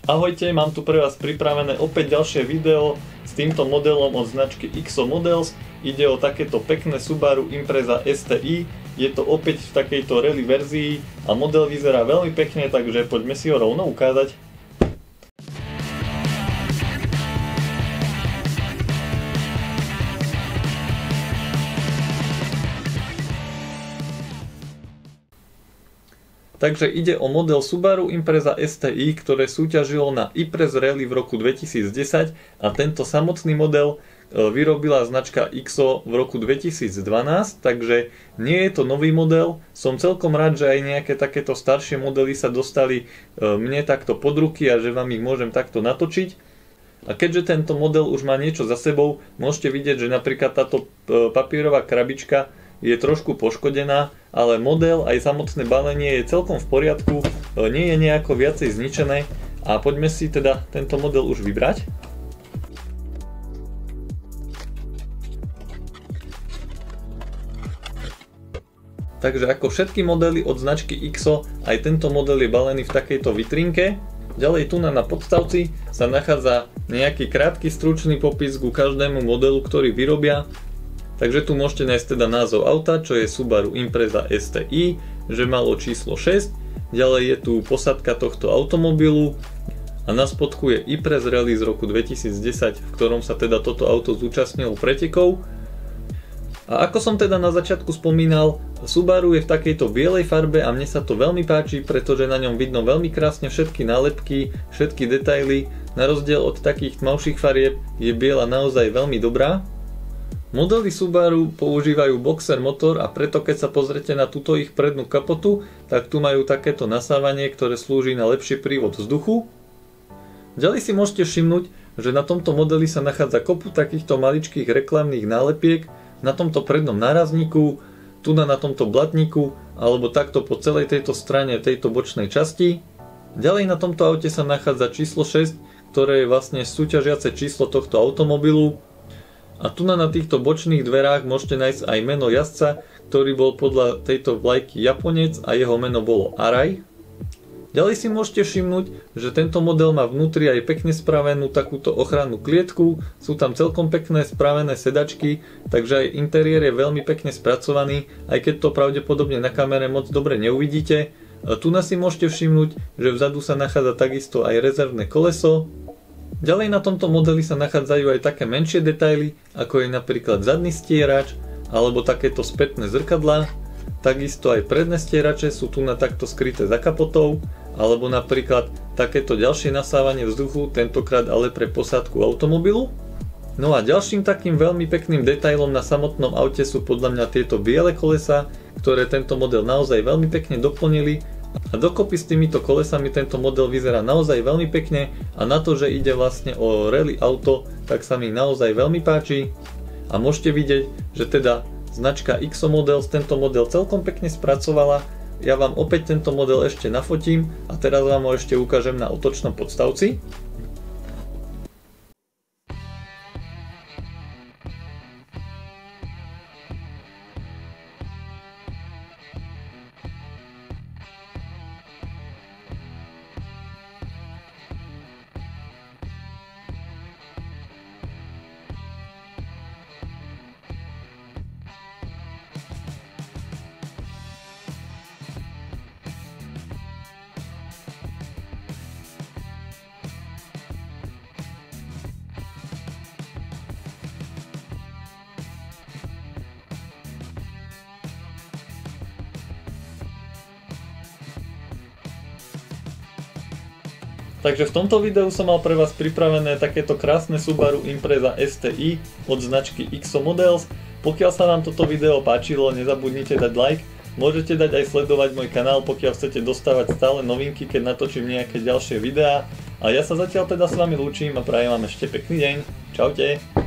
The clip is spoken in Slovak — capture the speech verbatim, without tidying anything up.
Ahojte, mám tu pre vás pripravené opäť ďalšie video s týmto modelom od značky X O Models. Ide o takéto pekné Subaru Impreza S T I. Je to opäť v takejto rally verzii a model vyzerá veľmi pekne, takže poďme si ho rovno ukázať. Takže ide o model Subaru Impreza S T I, ktoré súťažilo na I-Prez Rally v roku dvetisícdesať a tento samotný model vyrobila značka X O v roku dvetisícdvanásť, takže nie je to nový model. Som celkom rád, že aj nejaké takéto staršie modely sa dostali mne takto pod ruky a že vám ich môžem takto natočiť. A keďže tento model už má niečo za sebou, môžete vidieť, že napríklad táto papierová krabička je trošku poškodená, ale model aj samotné balenie je celkom v poriadku, nie je nejako viacej zničené a poďme si teda tento model už vybrať. Takže ako všetky modely od značky X O, aj tento model je balený v takejto vitrinke. Ďalej tu na, na podstavci sa nachádza nejaký krátky stručný popis ku každému modelu, ktorý vyrobia. Takže tu môžete nájsť teda názov auta, čo je Subaru Impreza S T I, že malo číslo šesť, ďalej je tu posadka tohto automobilu a na spodku je I-Prez Rally z roku dvetisícdesať, v ktorom sa teda toto auto zúčastnilo pretekov. A ako som teda na začiatku spomínal, Subaru je v takejto bielej farbe a mne sa to veľmi páči, pretože na ňom vidno veľmi krásne všetky nálepky, všetky detaily. Na rozdiel od takých tmavších farieb je biela naozaj veľmi dobrá. Modely Subaru používajú boxer motor a preto keď sa pozrete na túto ich prednú kapotu, tak tu majú takéto nasávanie, ktoré slúži na lepší prívod vzduchu. Ďalej si môžete všimnúť, že na tomto modeli sa nachádza kopu takýchto maličkých reklamných nálepiek, na tomto prednom nárazníku, tu na, na tomto blatníku, alebo takto po celej tejto strane tejto bočnej časti. Ďalej na tomto aute sa nachádza číslo šesť, ktoré je vlastne súťažiace číslo tohto automobilu. A tu na, na týchto bočných dverách môžete nájsť aj meno jazdca, ktorý bol podľa tejto vlajky Japonec a jeho meno bolo Arai. Ďalej si môžete všimnúť, že tento model má vnútri aj pekne spravenú takúto ochrannú klietku, sú tam celkom pekné spravené sedačky, takže aj interiér je veľmi pekne spracovaný, aj keď to pravdepodobne na kamere moc dobre neuvidíte. A tu na si môžete všimnúť, že vzadu sa nachádza takisto aj rezervné koleso. Ďalej na tomto modeli sa nachádzajú aj také menšie detaily, ako je napríklad zadný stierač, alebo takéto spätné zrkadlá. Takisto aj predné stierače sú tu na takto skryté za kapotou, alebo napríklad takéto ďalšie nasávanie vzduchu, tentokrát ale pre posádku automobilu. No a ďalším takým veľmi pekným detailom na samotnom aute sú podľa mňa tieto biele kolesá, ktoré tento model naozaj veľmi pekne doplnili. A dokopy s týmito kolesami tento model vyzerá naozaj veľmi pekne a na to, že ide vlastne o rally auto, tak sa mi naozaj veľmi páči. A môžete vidieť, že teda značka X O Models tento model celkom pekne spracovala. Ja vám opäť tento model ešte nafotím a teraz vám ho ešte ukážem na otočnom podstavci. Takže v tomto videu som mal pre vás pripravené takéto krásne Subaru Impreza S T I od značky X O Models. Pokiaľ sa vám toto video páčilo, nezabudnite dať like. Môžete dať aj sledovať môj kanál, pokiaľ chcete dostávať stále novinky, keď natočím nejaké ďalšie videá. A ja sa zatiaľ teda s vami lúčim a prajem vám ešte pekný deň. Čaute.